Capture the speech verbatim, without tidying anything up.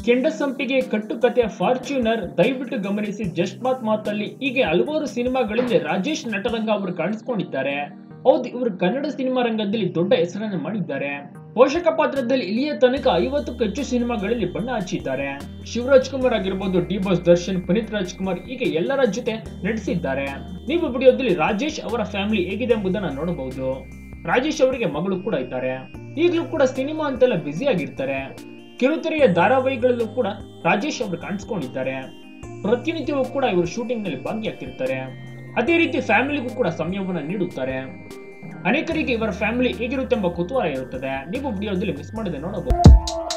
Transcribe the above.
ಕೆಂಡಸಂಪಿಗೆ ಕಟ್ಟುಕತೆ ಫಾರ್ಚ್ಯೂನರ್ ದಯವಿಟ್ಟು ಗಮನಿಸಿ ಜಸ್ಟ್ ಮಾತ್ ಮಾತಲ್ಲಿ ಹೀಗೆ ಹಲವಾರು ಸಿನಿಮಾಗಳಿಂದ ರಾಜೇಶ್ ನಟರಂಗ ಅವರು ಕಾಣಿಸಿಕೊಂಡಿದ್ದಾರೆ. ಹೌದು, ಇವರು ಕನ್ನಡ ಸಿನಿಮಾ ರಂಗದಲ್ಲಿ ದೊಡ್ಡ ಹೆಸರನ್ನು ಮಾಡಿದ್ದಾರೆ. ಪೋಷಕ ಪಾತ್ರದಲ್ಲಿ ಇಲ್ಲಿಯ ತನಕ ಐವತ್ತಕ್ಕೂ ಹೆಚ್ಚು ಸಿನಿಮಾಗಳಲ್ಲಿ ಬಣ್ಣ ಹಚ್ಚಿದ್ದಾರೆ. ಶಿವರಾಜ್ ಕುಮಾರ್ ಆಗಿರ್ಬೋದು, ಡಿ ಬಾಸ್ ದರ್ಶನ್, ಪುನೀತ್ ರಾಜ್ಕುಮಾರ್ ಹೀಗೆ ಎಲ್ಲರ ಜೊತೆ ನಟಿಸಿದ್ದಾರೆ. ನೀವು ವಿಡಿಯೋದಲ್ಲಿ ರಾಜೇಶ್ ಅವರ ಫ್ಯಾಮಿಲಿ ಹೇಗಿದೆ ಎಂಬುದನ್ನು ನೋಡಬಹುದು. ರಾಜೇಶ್ ಅವರಿಗೆ ಮಗಳು ಕೂಡ ಇದ್ದಾರೆ. ಈಗಲೂ ಕೂಡ ಸಿನಿಮಾ ಅಂತೆಲ್ಲ ಬ್ಯುಸಿ ಆಗಿರ್ತಾರೆ. ಕಿರುತೆರೆಯ ಧಾರಾವಾಹಿಗಳಲ್ಲೂ ಕೂಡ ರಾಜೇಶ್ ಅವರು ಕಾಣಿಸ್ಕೊಂಡಿದ್ದಾರೆ. ಪ್ರತಿನಿತ್ಯವೂ ಕೂಡ ಇವರು ಶೂಟಿಂಗ್ ನಲ್ಲಿ ಭಾಗಿಯಾಗ್ತಿರ್ತಾರೆ. ಅದೇ ರೀತಿ ಫ್ಯಾಮಿಲಿಗೂ ಕೂಡ ಸಮಯವನ್ನು ನೀಡುತ್ತಾರೆ. ಅನೇಕರಿಗೆ ಇವರ ಫ್ಯಾಮಿಲಿ ಹೇಗಿರುತ್ತೆ ಎಂಬ ಕುತೂಹಲ ಇರುತ್ತದೆ. ನೀವು ವಿಡಿಯೋದಲ್ಲಿ ಮಿಸ್ ಮಾಡದೆ ನೋಡಬಹುದು.